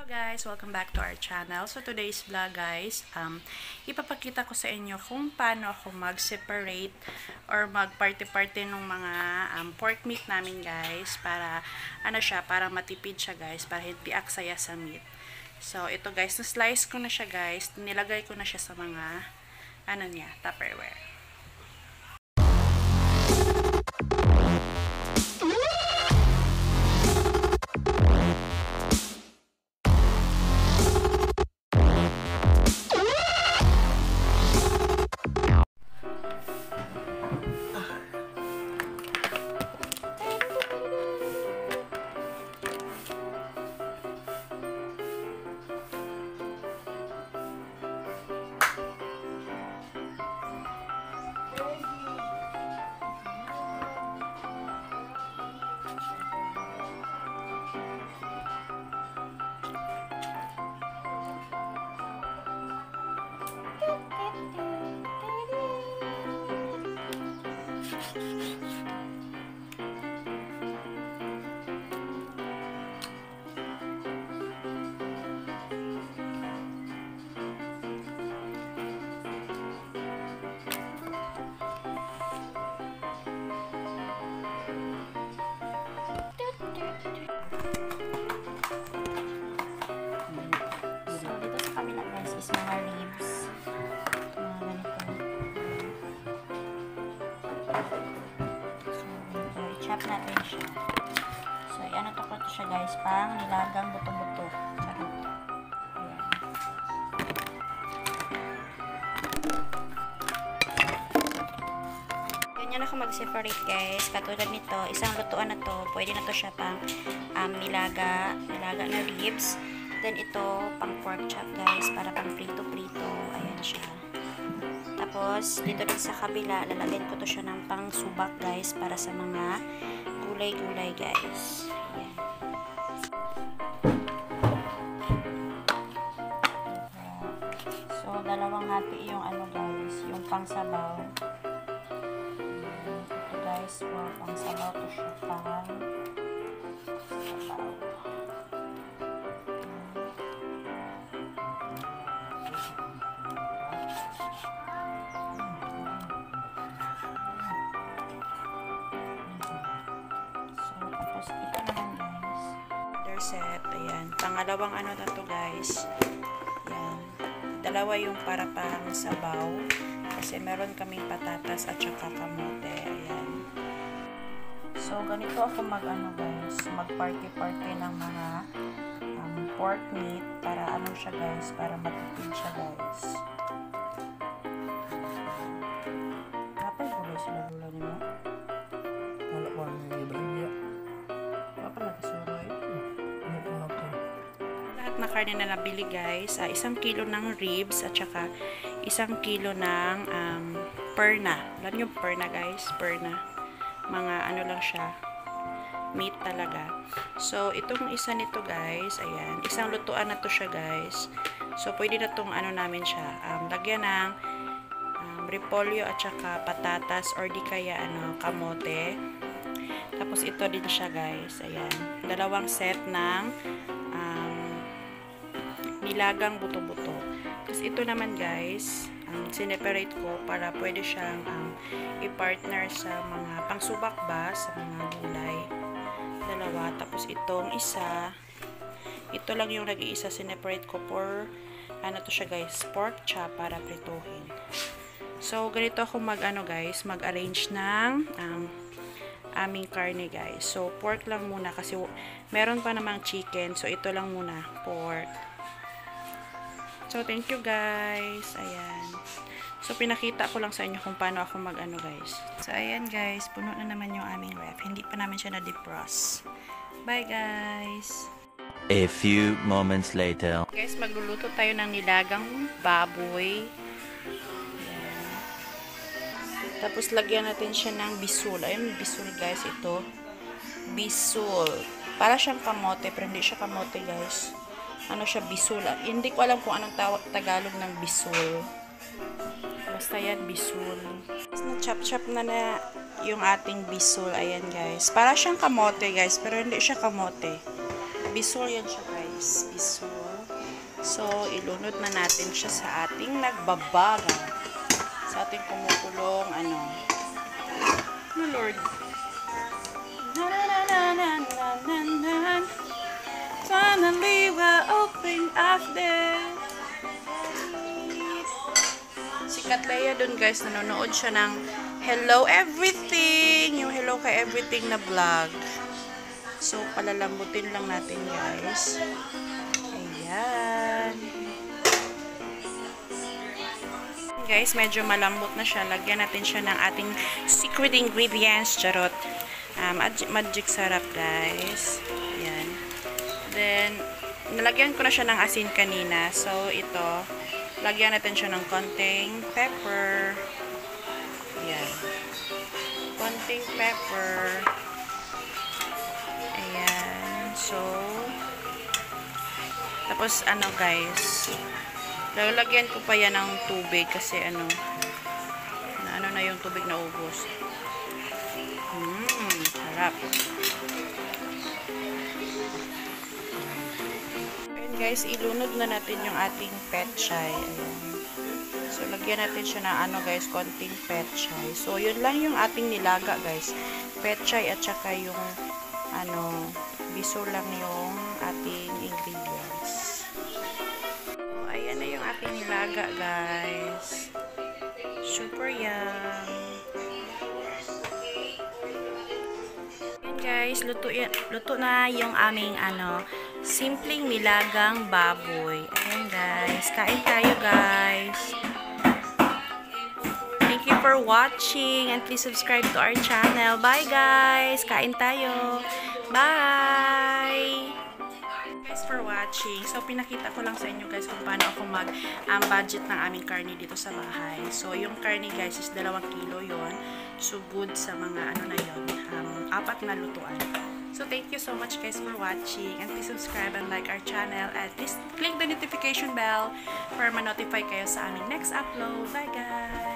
Guys, welcome back to our channel. So today's vlog guys, ipapakita ko sa inyo kung paano ako mag-separate or mag-party-party ng mga pork meat namin guys, para para matipid siya guys, para hindi aksaya sa meat. So ito guys, na-slice ko na siya guys, nilagay ko na siya sa mga Tupperware. Mga ribs, mga ganito. So, i-chop natin siya. So, ano to ko siya guys, pang nilagang buto-buto. Ayan. Ganyan ako mag-separate guys. Katulad nito, isang lutuan na to, pwede na to siya pang nilaga na ribs. Then ito, pang pork chop guys, para pang prito-prito. Ayan siya. Tapos, dito din sa kabila, lalagyan ko to siya ng pang subak guys, para sa mga gulay-gulay guys. Ayan. So, dalawang hati yung guys, yung pang sabaw. Ito guys, pang sabaw to siya, pang sabaw. Ito naman guys, other set. Ayan, pangalawang na to guys. Ayan, dalawa yung para pang sabaw, kasi meron kaming patatas at saka kamote. Ayan. So ganito ako guys, mag-party-party ng mga pork meat, para siya guys, para matipid siya guys. Kapag gulay sila lula nyo? Wala pa rin yung iba. Lahat na karne na nabili guys, 1 kilo ng ribs at saka 1 kilo ng perna. Alam yung perna guys, perna. Mga lang siya, meat talaga. So itong isa nito guys, ayan, isang lutuan na to siya guys. So pwede na tong namin siya, lagyan ng repolyo at saka patatas, or di kaya kamote. Tapos ito din siya guys, ayan, dalawang set ng nilagang buto-buto. Tapos ito naman guys, sineparate ko para pwede siyang i-partner sa mga pangsubak ba, sa mga gulay. Dalawa. Tapos itong isa, ito lang yung nag-iisa, sineparate ko for to siya guys, pork chop, para prituhin. So ganito ako guys, mag-arrange ng aming karne guys. So pork lang muna, kasi meron pa namang chicken. So ito lang muna, pork. So thank you guys. Ayan. So pinakita ko lang sa inyo kung paano ako guys. So ayan guys, puno na naman yung aming ref. Hindi pa namin siya na-defrost. Bye guys. A few moments later. Guys, magluluto tayo ng nilagang baboy. Tapos lagyan natin siya ng bisul. Ayun, bisul guys, ito. Bisul. Para siyang kamote, pero hindi siya kamote guys. Siya, bisul. Hindi ko alam kung anong Tagalog ng bisul. Basta yan, bisul. Na-chop-chop na yung ating bisul. Ayan guys. Para siyang kamote guys, pero hindi siya kamote. Bisul yan siya guys. Bisul. So, ilunod na natin siya sa ating nagbabaga. Sa ating kumukulong, ano. Oh, Lord. Finally, we're open after. Si Katleya dun, guys, nanonood siya ng Hello Everything. Yung Hello Kay Everything na vlog. So, palalambutin lang natin, guys. Ayan. Guys, medyo malambot na siya. Lagyan natin siya ng ating secret ingredients. Charot. Magic sarap, guys. Ayan. Then, nalagyan ko na siya ng asin kanina. So, ito, lagyan natin siya ng konting pepper. Ayan. Konting pepper. Ayan. So, tapos, ano, guys, lalagyan ko pa yan ng tubig kasi ano na yung tubig na ubos. Sarap. Ayan, guys, ilunod na natin yung ating petchay. Ayan. So, lagyan natin siya ng ano, guys, konting petchay. So, yun lang yung ating nilaga, guys. Petchay at saka yung ano, biso lang yung ating ingredients. Ayan na yung ating nilaga, guys. Super yum. Ayan, guys. Luto na yung aming, ano, simpleng nilagang baboy. Ayan, guys. Kain tayo, guys. Thank you for watching and please subscribe to our channel. Bye, guys. Kain tayo. Bye! Thanks for watching. So, pinakita ko lang sa inyo, guys, kung paano ako budget ng aming karne dito sa bahay. So, yung karne, guys, is 2 kilo yon. So, good sa mga, ano na yun, 4 na lutuan. So, thank you so much, guys, for watching. And please subscribe and like our channel. And please click the notification bell para ma-notify kayo sa aming next upload. Bye, guys!